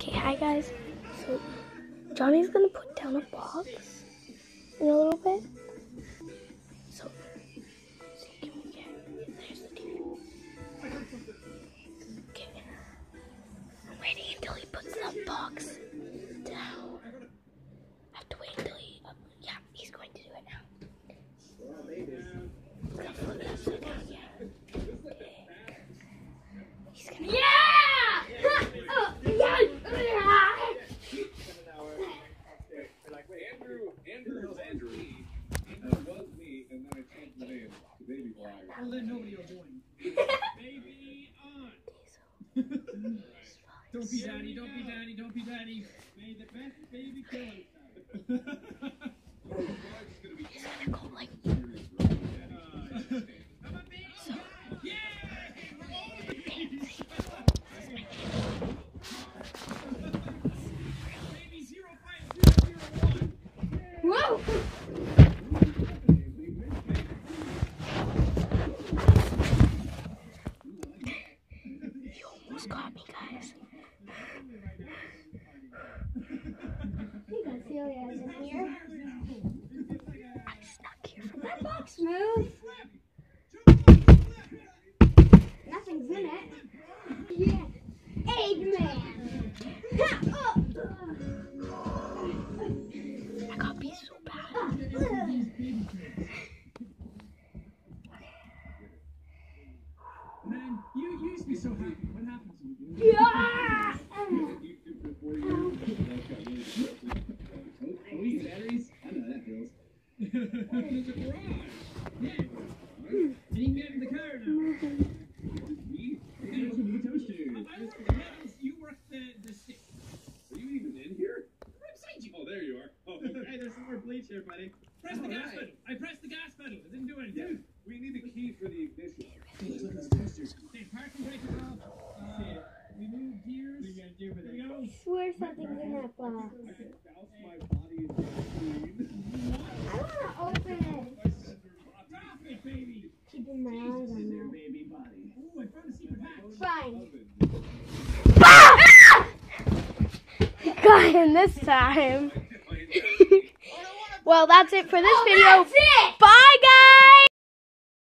Okay, hi guys. So Johnny's gonna put down a box in a little bit. So can we get? There's the TV. Okay. I'm waiting until he puts the box down. I have to wait until he. Yeah, he's going to do it now. He's gonna flip it upside down. Yeah. Okay. He's gonna. Yeah. I'll let nobody else join. Baby on. Don't be daddy, don't be daddy, don't be daddy. May the best baby kill himself. He's gonna go like. Come on, baby. So, yeah! Baby 05001. Whoa! Got me, guys. You got Celia's in here. I snuck here from that box. Smooth. Nothing's in it. Yeah. Eggman. I got beat so bad. Man, you used to be so happy. What happened to you? Yeah. Batteries? I know how that feels. Oh, there's a garage. Yeah. And you can get in the car now. Me? Toasters. I work the metals, you work the stick. Are you even in here? I'm beside you. Oh, there you are. Oh, Hey, there's some more bleach here, buddy. Press the gas pedal. I pressed the gas pedal. It didn't do anything. dude, we need the key for the ignition. Okay, parking brake is off. We move gears. What are you going to do with it? There we go. I swear something's in that box. I can bounce my body into clean. I want to open it. Drop it, baby. Keeping my eyes on that. Baby body. Oh, I found a secret hatch. Fine. Got him this time. Well, that's it for this video. That's it. Bye.